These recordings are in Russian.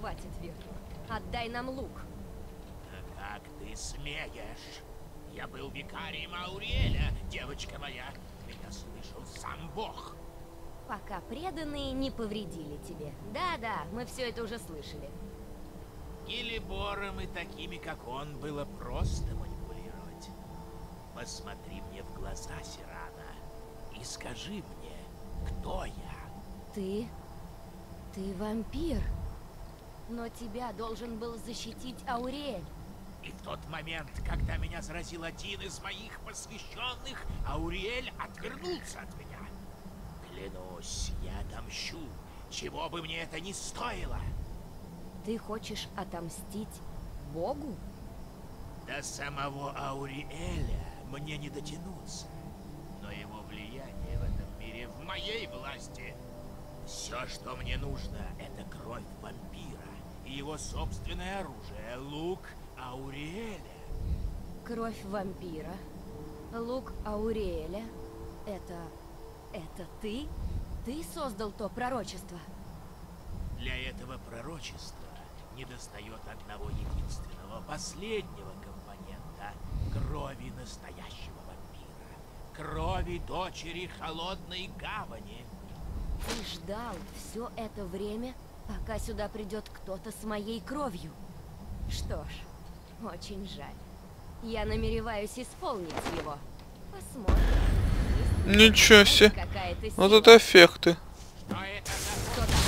Хватит, Вир. Отдай нам лук. Да как ты смеешь? Я был викарием Ауриэля, девочка моя. Меня слышал сам Бог. Пока преданные не повредили тебе. Да-да, мы все это уже слышали. Гелибором и такими, как он, было просто манипулировать. Посмотри мне в глаза, Сирана, и скажи мне, кто я? Ты вампир. Но тебя должен был защитить Ауриэль. И в тот момент, когда меня заразил один из моих посвященных, Ауриэль отвернулся от меня. Клянусь, я отомщу, чего бы мне это ни стоило. Ты хочешь отомстить Богу? До самого Ауриэля мне не дотянуться, но его влияние в этом мире в моей власти. Все, что мне нужно, это кровь вампира и его собственное оружие, лук Ауриэля. Кровь вампира, лук Ауриэля. Это ты? Ты создал то пророчество? Для этого пророчества недостает одного единственного, последнего компонента — крови настоящего вампира. Крови дочери Холодной Гавани. Ты ждал все это время, пока сюда придет кто-то с моей кровью. Что ж, очень жаль. Я намереваюсь исполнить его. Посмотрим. Ничего себе. Вот это эффекты. Что это за... Кто там?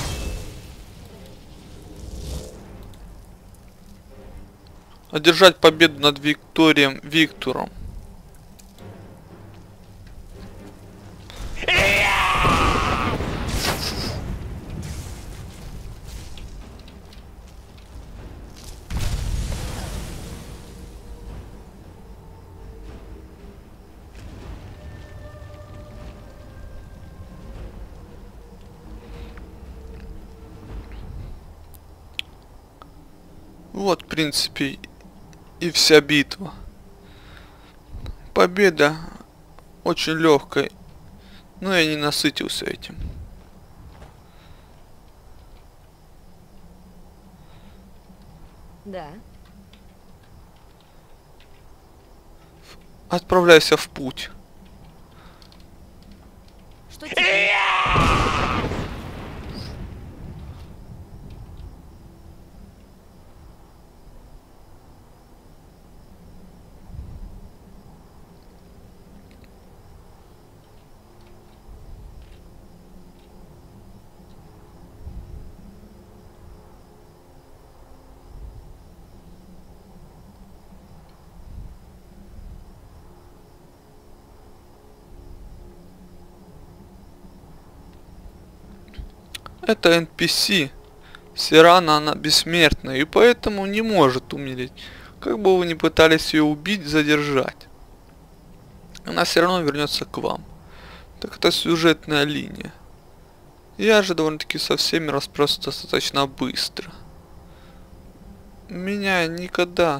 Одержать победу над Виктором. Вот, в принципе, и вся битва. Победа очень легкая, но я не насытился этим. Да. Отправляйся в путь. Что теперь? Это NPC. Сирана, она бессмертна, и поэтому не может умереть. Как бы вы ни пытались ее убить, задержать, она все равно вернется к вам. Так это сюжетная линия. Я же довольно-таки со всеми расправился достаточно быстро. Меня никогда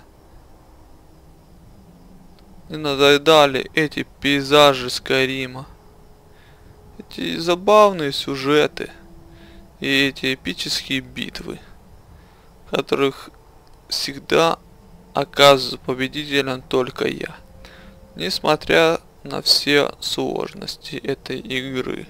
не надоедали эти пейзажи Скайрима. Эти забавные сюжеты. И эти эпические битвы, в которых всегда оказывается победителем только я. Несмотря на все сложности этой игры.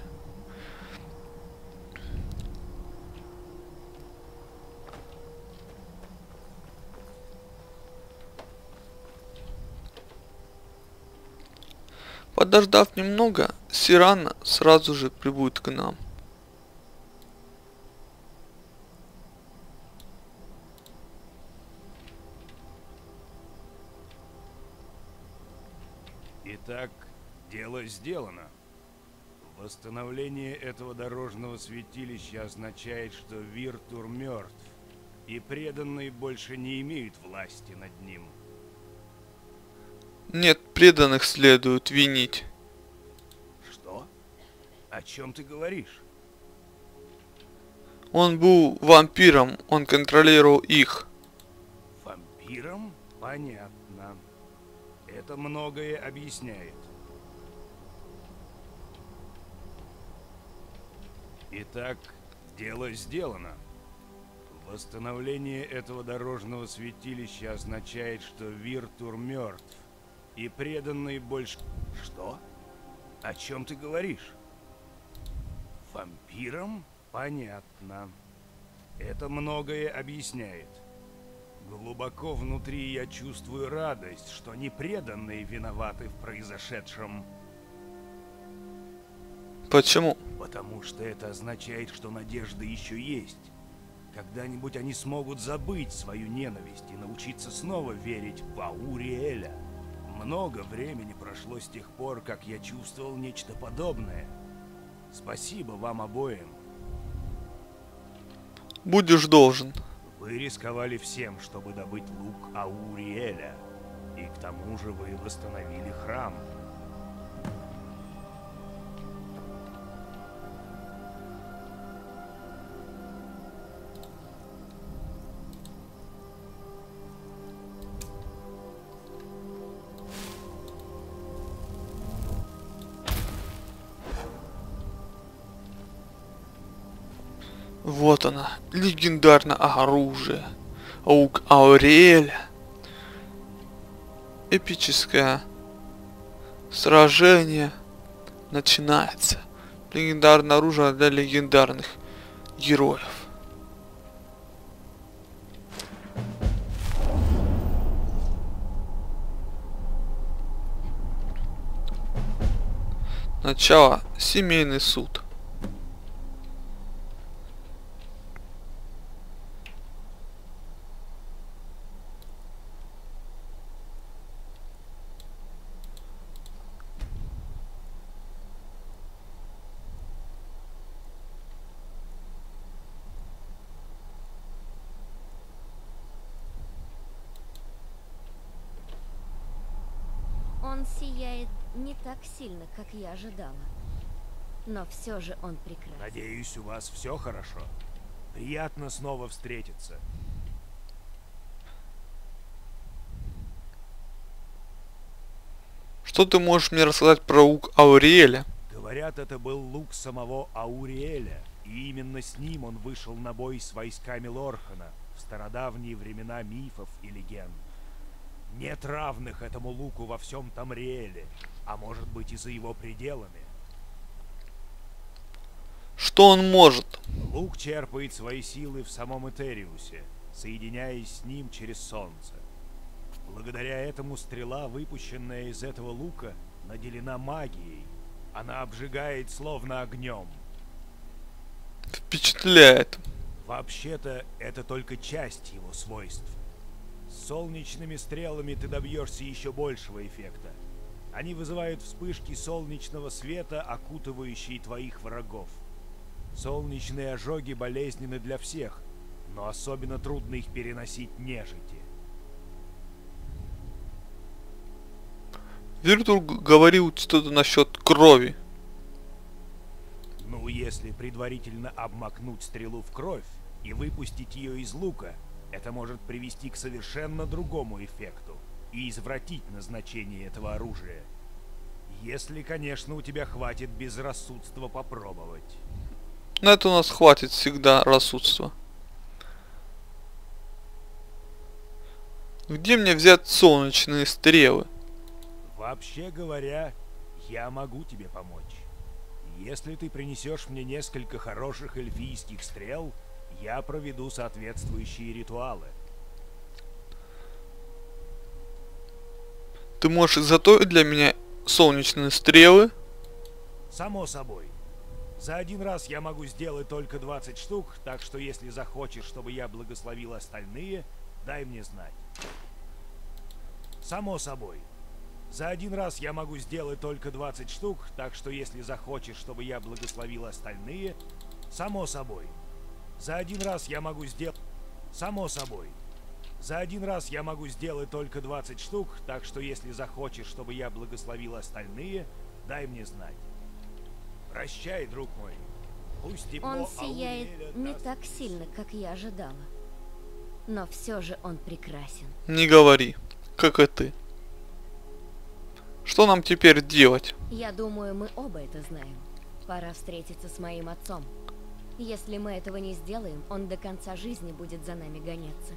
Подождав немного, Сирана сразу же прибудет к нам. Итак, дело сделано. Восстановление этого дорожного святилища означает, что Виртур мертв, и преданные больше не имеют власти над ним. Нет, преданных следует винить. Что? О чем ты говоришь? Он был вампиром, он контролировал их. Вампиром? Понятно. Это многое объясняет. Итак, дело сделано. Восстановление этого дорожного святилища означает, что Виртур мертв. И преданный больше... Что? О чем ты говоришь? Вампиром? Понятно. Это многое объясняет. Глубоко внутри я чувствую радость, что непреданные виноваты в произошедшем. Почему? Потому что это означает, что надежда еще есть. Когда-нибудь они смогут забыть свою ненависть и научиться снова верить в Ауриэля. Много времени прошло с тех пор, как я чувствовал нечто подобное. Спасибо вам обоим. Будешь должен. Вы рисковали всем, чтобы добыть лук Ауриэля. И к тому же вы восстановили храм. Вот она, легендарное оружие. Лук Ауриэля. Эпическое сражение начинается. Легендарное оружие для легендарных героев. Начало. Семейный суд. Он сияет не так сильно, как я ожидала. Но все же он прекрасен. Надеюсь, у вас все хорошо. Приятно снова встретиться. Что ты можешь мне рассказать про лук Ауриэля? Говорят, это был лук самого Ауриэля, и именно с ним он вышел на бой с войсками Лорхана в стародавние времена мифов и легенд. Нет равных этому луку во всем Тамриэле, а может быть и за его пределами. Что он может? Лук черпает свои силы в самом Этериусе, соединяясь с ним через солнце. Благодаря этому стрела, выпущенная из этого лука, наделена магией. Она обжигает словно огнем. Впечатляет. Вообще-то, это только часть его свойств. С солнечными стрелами ты добьешься еще большего эффекта. Они вызывают вспышки солнечного света, окутывающие твоих врагов. Солнечные ожоги болезненны для всех, но особенно трудно их переносить нежити. Виртур говорил что-то насчет крови. Ну, если предварительно обмакнуть стрелу в кровь и выпустить ее из лука, это может привести к совершенно другому эффекту и извратить назначение этого оружия. Если, конечно, у тебя хватит безрассудства попробовать. На это у нас хватит всегда рассудства. Где мне взять солнечные стрелы? Вообще говоря, я могу тебе помочь. Если ты принесешь мне несколько хороших эльфийских стрел, я проведу соответствующие ритуалы. Ты можешь изготовить для меня солнечные стрелы? Само собой. За один раз я могу сделать только 20 штук, так что если захочешь, чтобы я благословил остальные, дай мне знать. Само собой. За один раз я могу сделать только 20 штук, так что если захочешь, чтобы я благословил остальные, само собой. За один раз я могу сделать... Само собой. За один раз я могу сделать только 20 штук, так что если захочешь, чтобы я благословил остальные, дай мне знать. Прощай, друг мой. Пусть тепло Он сияет Ауриэля не даст так мне сильно, как я ожидала. Но все же он прекрасен. Не говори, как и ты. Что нам теперь делать? Я думаю, мы оба это знаем. Пора встретиться с моим отцом. Если мы этого не сделаем, он до конца жизни будет за нами гоняться.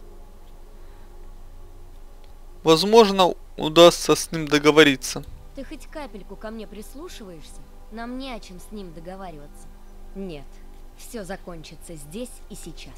Возможно, удастся с ним договориться. Ты хоть капельку ко мне прислушиваешься? Нам не о чем с ним договариваться. Нет, все закончится здесь и сейчас.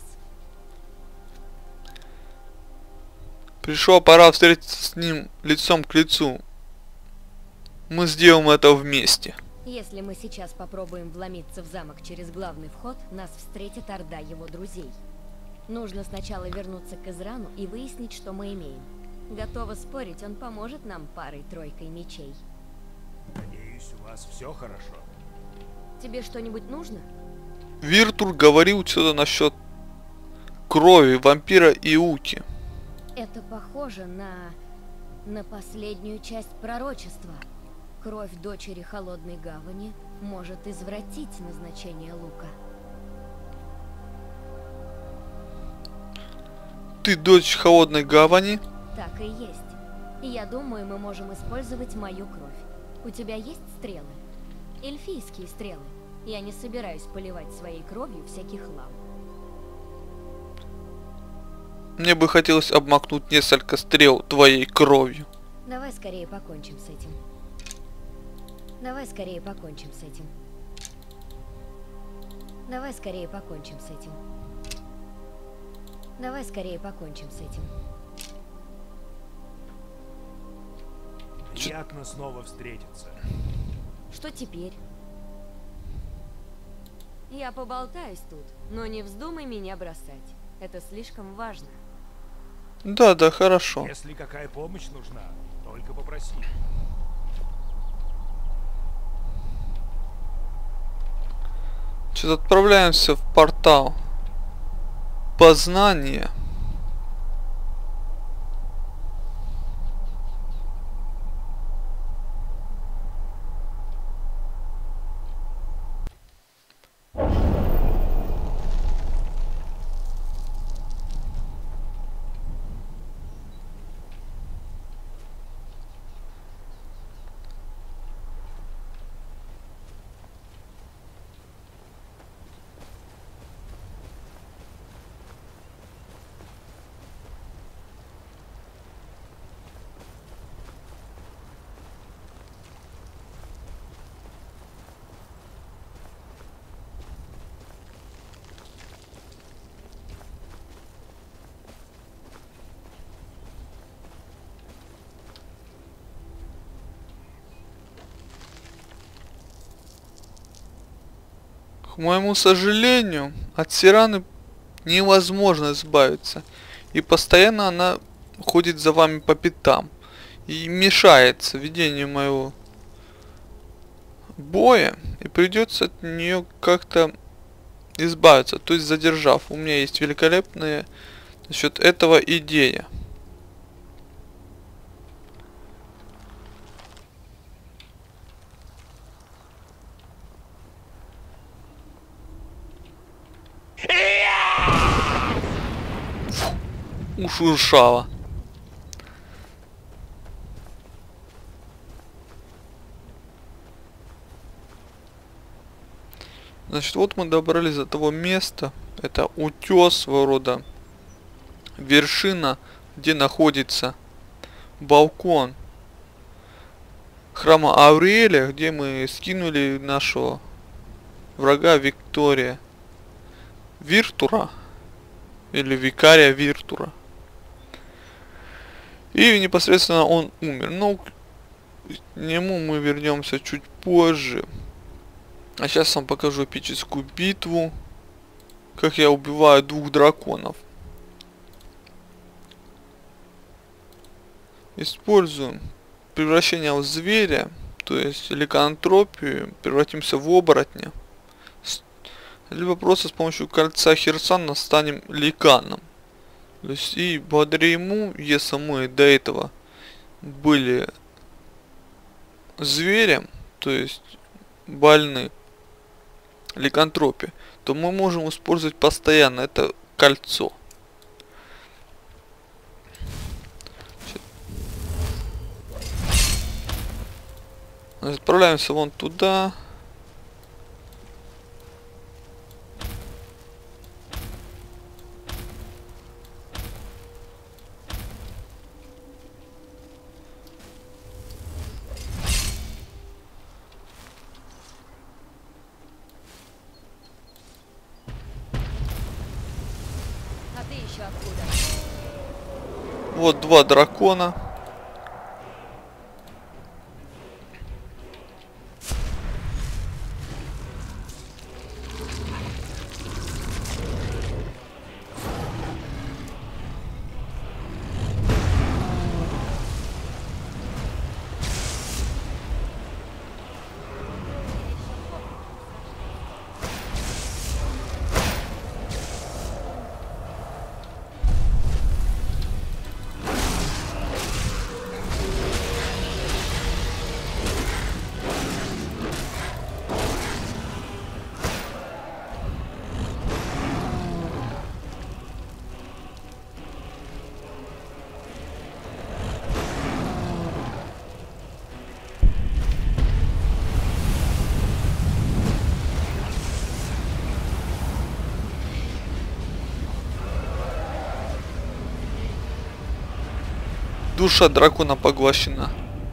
Пришла пора встретиться с ним лицом к лицу. Мы сделаем это вместе. Если мы сейчас попробуем вломиться в замок через главный вход, нас встретит орда его друзей. Нужно сначала вернуться к Израну и выяснить, что мы имеем. Готова спорить, он поможет нам парой-тройкой мечей. Надеюсь, у вас все хорошо. Тебе что-нибудь нужно? Виртур говорил что-то насчет крови вампира Иуки. Это похоже на последнюю часть пророчества. Кровь дочери Холодной Гавани может извратить назначение лука. Ты дочь Холодной Гавани? Так и есть. Я думаю, мы можем использовать мою кровь. У тебя есть стрелы? Эльфийские стрелы. Я не собираюсь поливать своей кровью всякий хлам. Мне бы хотелось обмакнуть несколько стрел твоей кровью. Давай скорее покончим с этим. Давай скорее покончим с этим. Давай скорее покончим с этим. Давай скорее покончим с этим. Приятно снова встретиться. Что теперь? Я поболтаюсь тут, но не вздумай меня бросать. Это слишком важно. Да, хорошо. Если какая помощь нужна, только попроси. Что-то отправляемся в портал познания. К моему сожалению, от Сираны невозможно избавиться. И постоянно она ходит за вами по пятам. И мешается ведению моего боя. И придется от нее как-то избавиться. То есть задержав. У меня есть великолепная насчет этого идея. Ушуршала. Значит, вот мы добрались до того места. Это утес своего рода. Вершина, где находится балкон храма Ауриэля, где мы скинули нашего врага Виктория Виртура. Или викария Виртура. И непосредственно он умер. Но к нему мы вернемся чуть позже. А сейчас вам покажу эпическую битву. Как я убиваю 2 драконов. Используем превращение в зверя. То есть ликантропию. Превратимся в оборотня. Либо просто с помощью кольца Херсана станем ликаном. То есть и благодаря ему, если мы до этого были зверем, то есть больны ликантропией, то мы можем использовать постоянно это кольцо. Отправляемся вон туда. откуда. Вот 2 дракона. Душа дракона поглощена.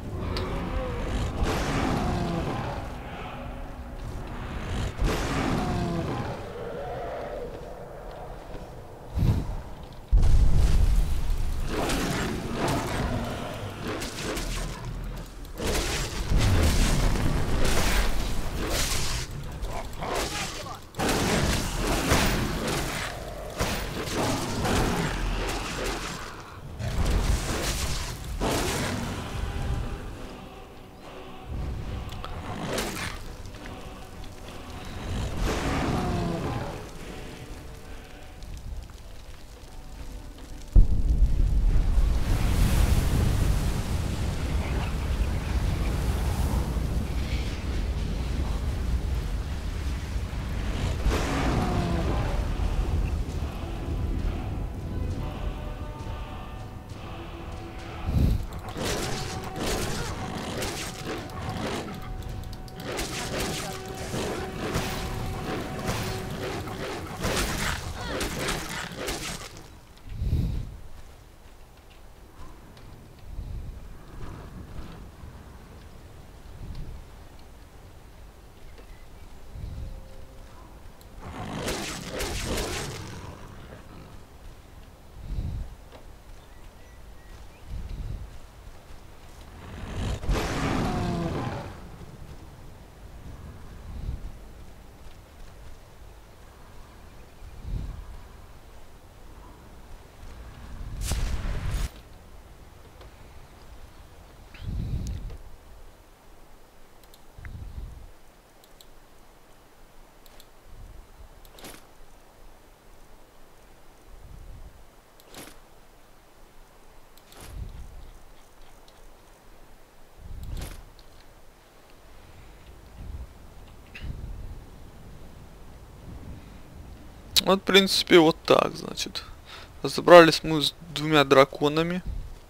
Вот, в принципе, вот так, значит. Разобрались мы с 2 драконами.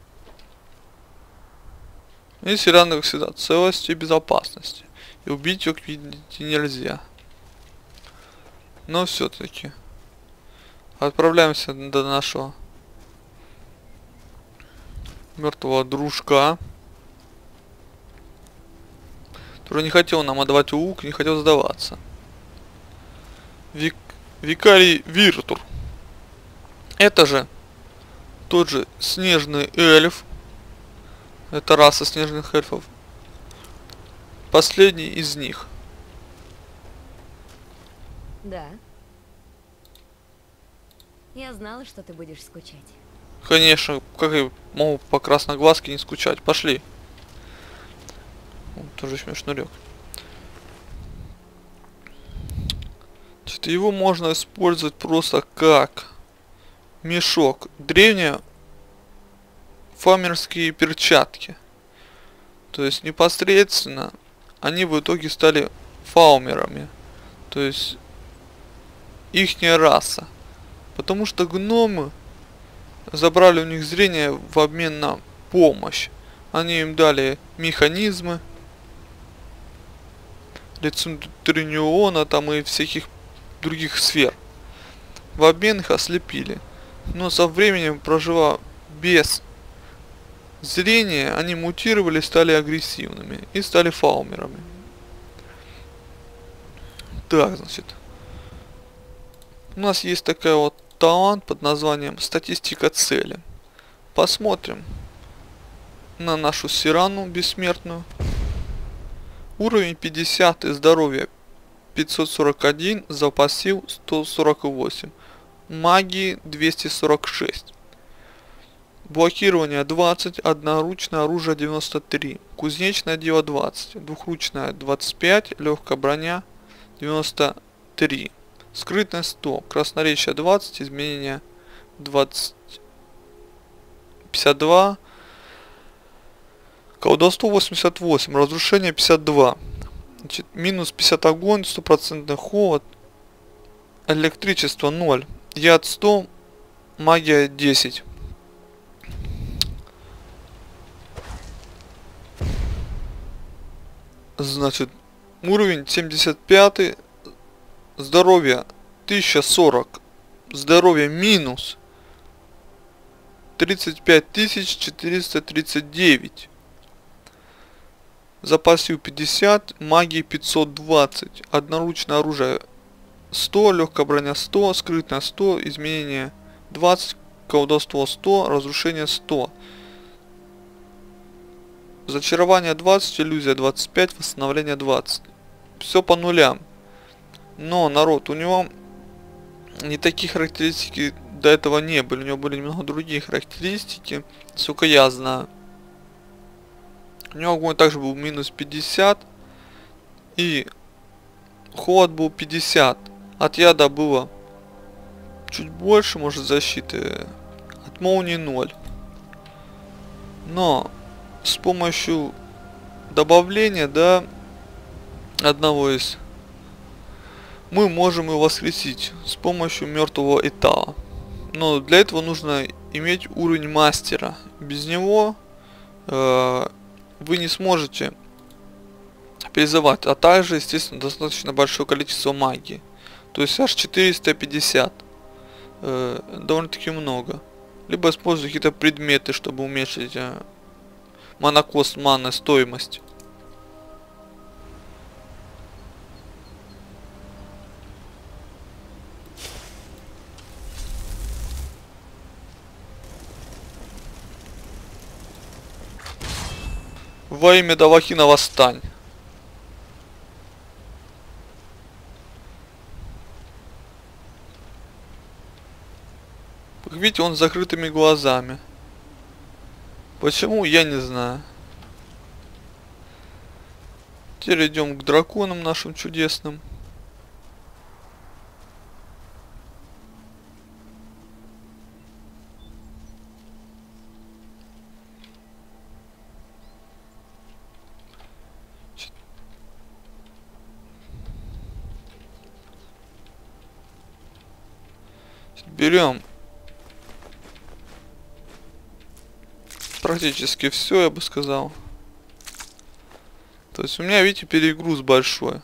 И Сирана, как всегда, целости и безопасности. И убить ее, как видите, нельзя. Но все-таки. Отправляемся до нашего мертвого дружка. Который не хотел нам отдавать лук, не хотел сдаваться. Викарий Виртур. Это же тот же снежный эльф. Это раса снежных эльфов. Последний из них. Да. Я знала, что ты будешь скучать. Конечно, как я могу по красноглазке не скучать. Пошли. Тоже смешнурек. Его можно использовать просто как мешок. Древние фермерские перчатки. То есть непосредственно они в итоге стали фаумерами. То есть ихняя раса. Потому что гномы забрали у них зрение в обмен на помощь. Они им дали механизмы, Лицентуриона там и всяких других сфер. В обмен их ослепили. Но со временем, проживая без зрения, они мутировали, стали агрессивными и стали фаумерами. Так, значит. У нас есть такая вот талант под названием «Статистика цели». Посмотрим на нашу Сирану бессмертную. Уровень 50 и здоровье 541, запас сил 148, магии 246. Блокирование 20, одноручное оружие 93, кузнечное дело 20, двухручное 25, легкая броня 93, скрытность 100, красноречие 20, изменение 20, 52, колдовство 88, разрушение 52, значит, минус 50 огонь, 100% холод, электричество 0, яд 100, магия 10. Значит, уровень 75, здоровье 1040, здоровье минус 35439, запас сил 50, магии 520, одноручное оружие 100, легкая броня 100, скрытное 100, изменение 20, колдовство 100, разрушение 100. Зачарование 20, иллюзия 25, восстановление 20. Все по нулям. Но, народ, у него не такие характеристики до этого не были. У него были немного другие характеристики. Сука, я знаю. У него огонь также был минус 50. И холод был 50. От яда было чуть больше, может, защиты. От молнии 0. Но с помощью добавления, да, одного из, мы можем его воскресить с помощью мертвого этала. Но для этого нужно иметь уровень мастера. Без него вы не сможете призывать, а также, естественно, достаточно большое количество магии. То есть аж 450. Довольно-таки много. Либо используйте какие-то предметы, чтобы уменьшить монокост маны, стоимость. Во имя Давахина восстань. Как видите, он с закрытыми глазами. Почему, я не знаю. Теперь идем к драконам нашим чудесным. Берем практически все, я бы сказал. То есть у меня, видите, перегруз большой.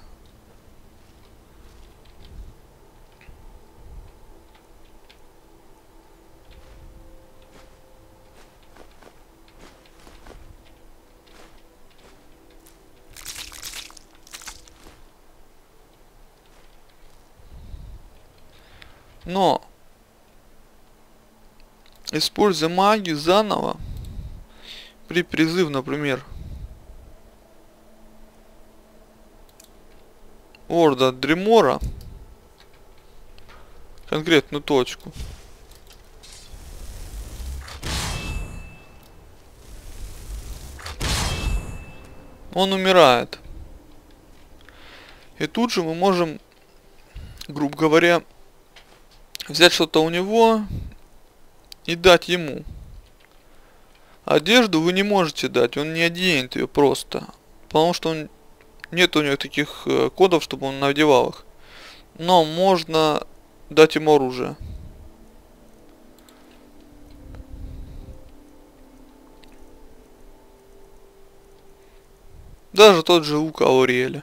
Но, используя магию заново, при призыв, например, Орда Дремора, конкретную точку, он умирает. И тут же мы можем, грубо говоря, взять что-то у него и дать ему. Одежду вы не можете дать, он не оденет ее просто. Потому что он, нет у него таких кодов, чтобы он надевал их. Но можно дать ему оружие. Даже тот же лук Ауриэля.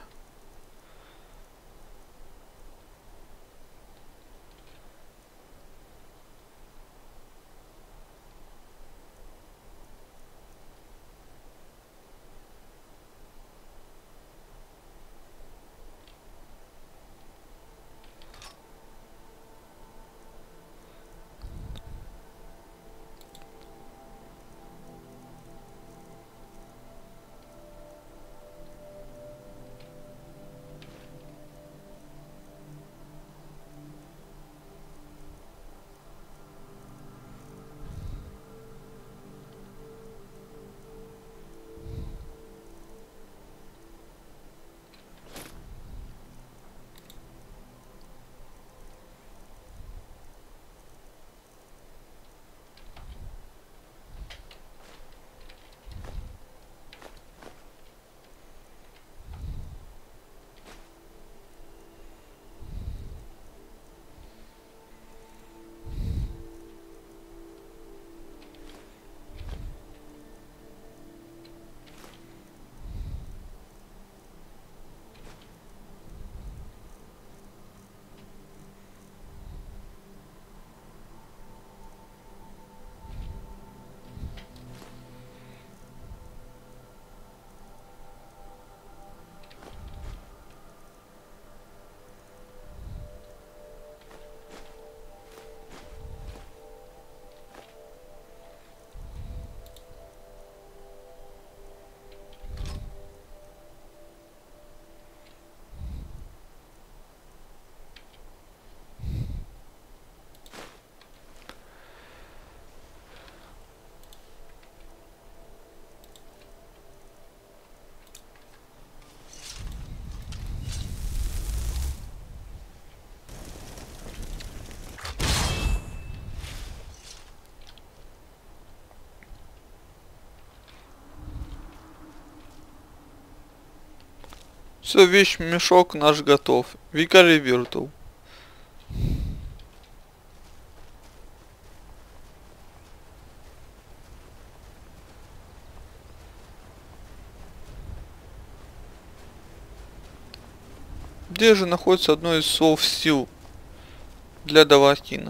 Все, вещмешок наш готов. Викарий Виртул. Где же находится одно из слов сил для Давакина?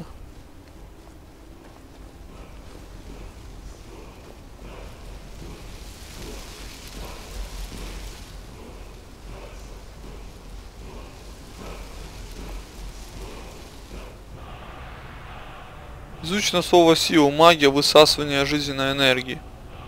Изучено слово сила, магия, высасывание жизненной энергии.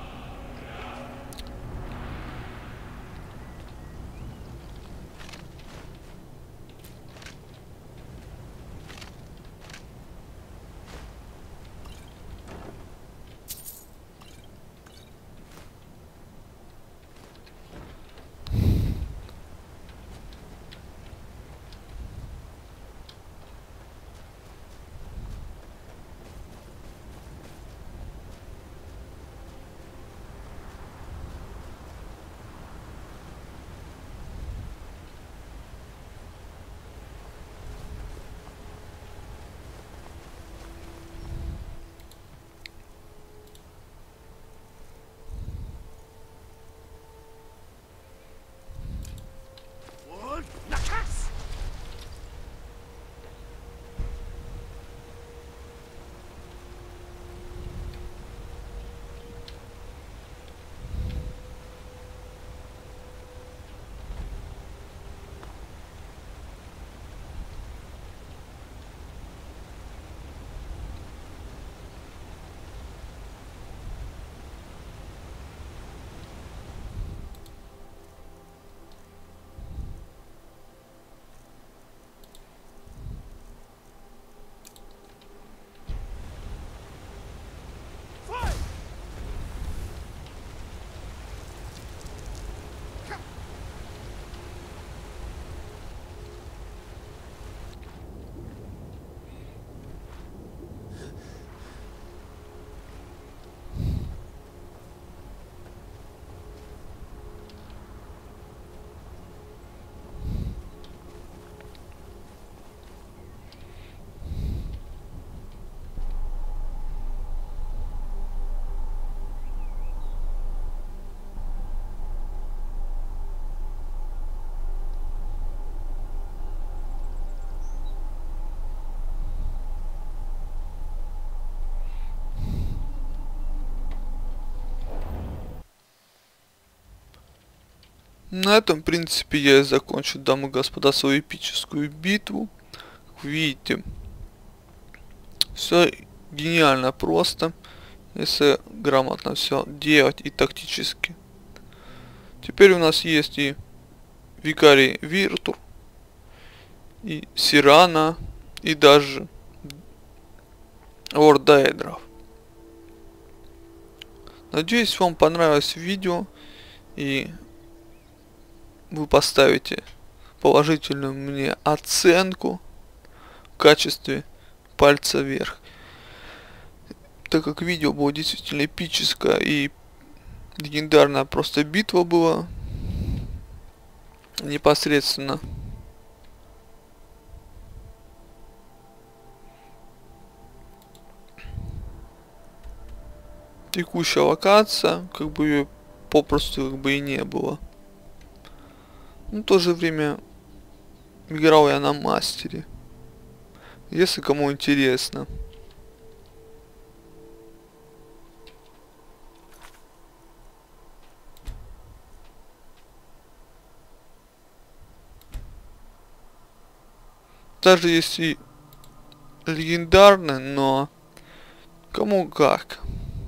Вот наказ! На этом, в принципе, я и закончу, дамы и господа, свою эпическую битву. Как видите, все гениально просто, если грамотно все делать и тактически. Теперь у нас есть и Викарий Виртур, и Сирана, и даже Лорд Дейдров. Надеюсь, вам понравилось видео, и вы поставите положительную мне оценку в качестве пальца вверх, так как видео было действительно эпическое и легендарная просто битва была непосредственно. Текущая локация, как бы ее попросту как бы и не было. Но в то же время играл я на мастере. Если кому интересно. Даже если легендарный, но кому как.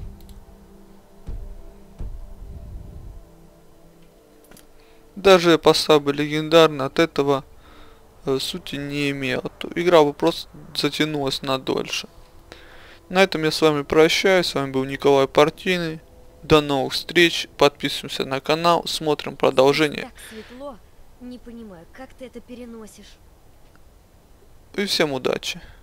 Даже поставил бы легендарно, от этого сути не имел. Игра бы просто затянулась на дольше. На этом я с вами прощаюсь. С вами был Николай Партийный. До новых встреч. Подписываемся на канал. Смотрим продолжение. Так светло. Не понимаю, как ты это переносишь? И всем удачи.